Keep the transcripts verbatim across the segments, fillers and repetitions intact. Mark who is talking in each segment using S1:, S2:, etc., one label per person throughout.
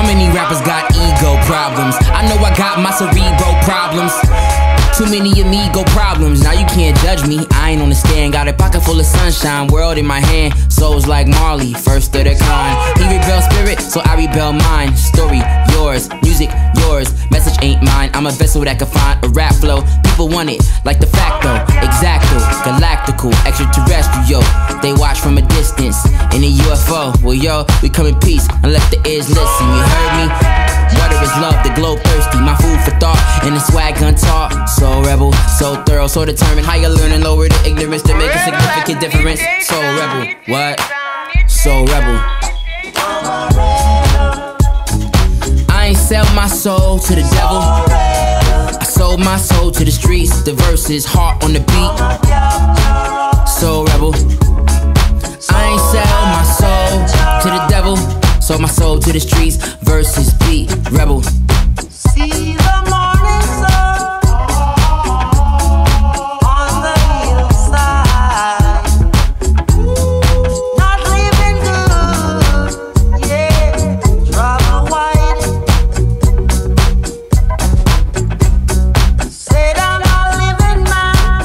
S1: many rappers got ego problems. I know I got my cerebral problems. Too many amigo problems. Now you can't judge me. I ain't on the stand. Got a pocket full of sunshine, world in my hand. Souls like Marley, first of their kind. He rebel spirit, so I rebel mine. Story yours, music yours, message ain't mine. I'm a vessel that can find a rap flow. People want it, like the facto, exacto, galactical, extraterrestrial. They watch from a distance in a U F O. Well, yo, we come in peace and let the ears listen. You heard me? Water is love, the globe thirsty. My food for thought and the swag gun talk. So rebel, so thorough, so determined. Higher learning, lower the ignorance to make a significant difference. So rebel, what? So rebel. I ain't sell my soul to the devil. I sold my soul to the streets. The verses, heart on the beat. So rebel. I ain't sell my soul to the devil. Sold my soul to the streets. Verses, beat, rebel.
S2: See the morning sun on the hillside. Not living good, yeah. Travel wide. Said I'm not living mine.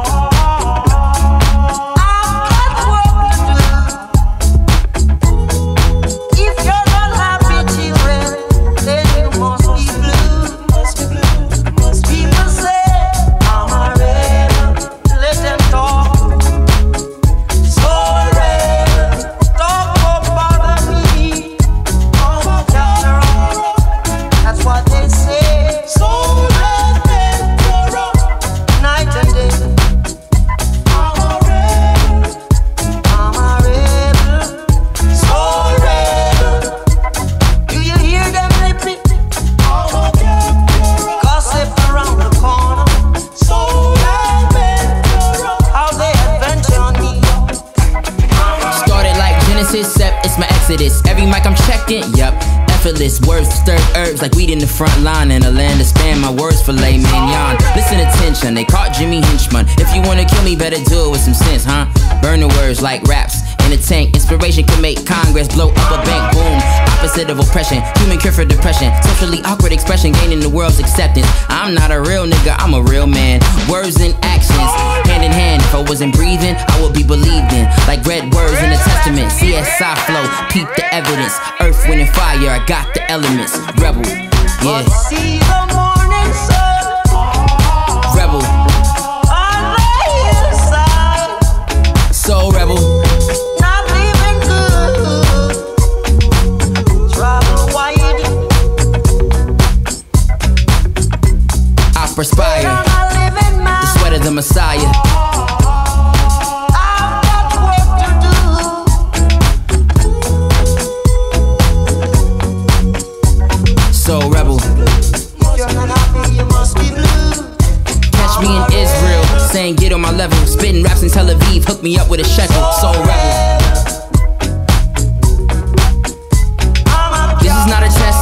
S2: I've got work to do. If you're not happy, children, then you must be blue. People say I'm a rebel, let them talk. So rebel, talk about me. Oh, that's what they say. So rebel, night and day. I'm a rebel, I'm a rebel. So rebel, do you hear them repeat? Gossip around the corner. So how they adventure on me.
S1: Started like Genesis, Sep, it's my exodus. Every mic I'm checking, yup, effortless. Words stirred herbs like weed in the front line. In a land to span my words filet mignon. Listen attention, they caught Jimmy Hinchman. If you wanna kill me, better do it with some sense, huh? Burn the words like raps in a tank. Inspiration can make Congress blow up a bank, boom. Opposite of oppression, human cure for depression. Socially awkward expression, gaining the world's acceptance. I'm not a real nigga, I'm a real man. Words and actions, hand in hand. If I wasn't breathing, I would be believed in. Like red words in the testament. C S I flow, peep the evidence. Earth, wind, and fire, I got the elements. Rebel, yeah.
S2: See the morning sun
S1: Rebel,
S2: on the hillside.
S1: so rebel.
S2: Not living good. Travel wide.
S1: I perspire,
S2: I'm not living
S1: the
S2: mine.
S1: sweat of the Messiah.
S2: I've got work to do.
S1: So rebel.
S2: If you're not happy, you must be blue.
S1: Catch me in Israel, saying get on my level. Spitting raps in Tel Aviv, hook me up with a shekel. So rebel. This is not a test,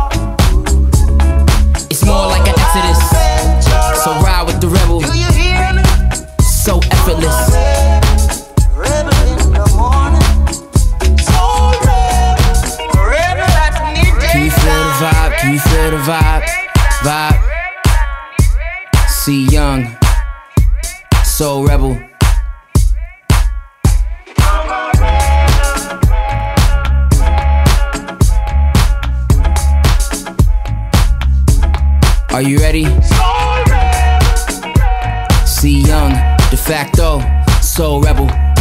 S1: it's more like an exodus. So ride with the rebel,
S2: Do you hear me?
S1: so effortless.
S2: Rebel in the morning. So rebel, rebel at midday.
S1: Can you feel the vibe? Can you feel the vibe? Vibe. See young, so rebel. Are you ready? See young, de facto, so rebel.